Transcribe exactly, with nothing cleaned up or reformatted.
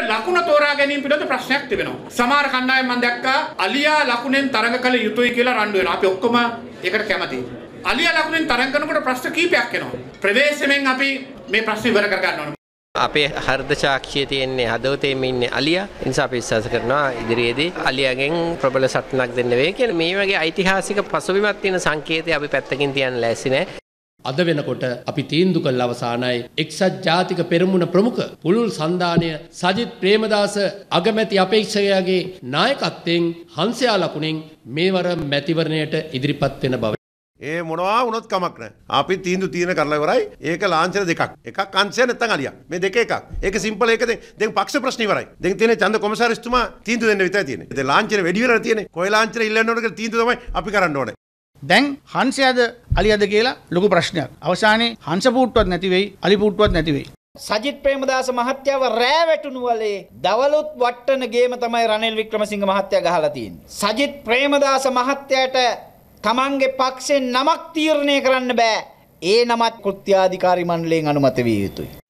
ලකුණ තෝරා ගැනීම පිළිබඳ ප්‍රශ්නයක් තිබෙනවා. සමහර කණ්ඩායම් මම දැක්කා අලියා ලකුණෙන් තරඟ කළ යුතුයි කියලා රණ්ඩු වෙනවා. අපි ඔක්කොම ඒකට කැමතියි. අලියා ලකුණෙන් තරඟ කරනකොට ප්‍රශ්න කීපයක් එනවා. ප්‍රවේශමෙන් අපි මේ ප්‍රශ්න ඉවර කර ගන්න ඕනේ. අපේ හෘද සාක්ෂිය තියෙන්නේ හදවතේම ඉන්නේ අලියා. ඒ නිසා අපි විශ්වාස කරනවා ඉදිරියේදී අලියාගෙන් ප්‍රබල සටනක් දෙන්න වෙයි කියලා. මේ වගේ ඓතිහාසික පසුබිමක් තියෙන සංකේතය අපි පැත්තකින් තියන්න ලෑස්ති නැහැ. අද වෙනකොට අපි තීන්දුව කළ අවසానයි එක්සත් ජාතික පෙරමුණ ප්‍රමුඛ පුළුල් සන්දානය සජිත් ප්‍රේමදාස අගමැති අපේක්ෂකයාගේ නායකත්වයෙන් හංසයා ලකුණෙන් මේවර මැතිවරණයට ඉදිරිපත් වෙන බව. ඒ මොනවා වුණොත් කමක් නැහැ. අපි තීන්දුව තියෙන කරලා ඉවරයි. ඒක ලාංඡන දෙකක්. එකක් අංශය නැත්නම් අලියා. මේ දෙක එකක්. ඒක සිම්පල් ඒක දැන් පක්ෂ ප්‍රශ්න ඉවරයි. දැන් තියෙන ඡන්ද කොමසාරිස්තුමා තීන්දුව දෙන්න විතරයි තියෙන්නේ. දැන් ලාංඡන වැඩි වෙලා තියෙන්නේ. කොයි ලාංඡන ඉල්ලන්න ඕනද කියලා තීන්දුව තමයි අපි කරන්න ඕනේ. දැන් හංසයාද අලියාද කියලා ලොකු ප්‍රශ්නයක්. අවසානයේ හංස පුට්ටුවක් නැති වෙයි, අලි පුට්ටුවක් නැති වෙයි. සජිත් ප්‍රේමදාස මහත්තයාව රෑ වැටුණු වලේ දවලුත් වට්ටන ගේම තමයි රනිල් වික්‍රමසිංහ මහත්තයා ගහලා තියෙන්නේ. සජිත් ප්‍රේමදාස මහත්තයාට තමන්ගේ පක්ෂෙන් නමක් තීරණය කරන්න බෑ. ඒ නමත් කෘත්‍යාධිකාරී මණ්ඩලයෙන් අනුමත විය යුතුයි.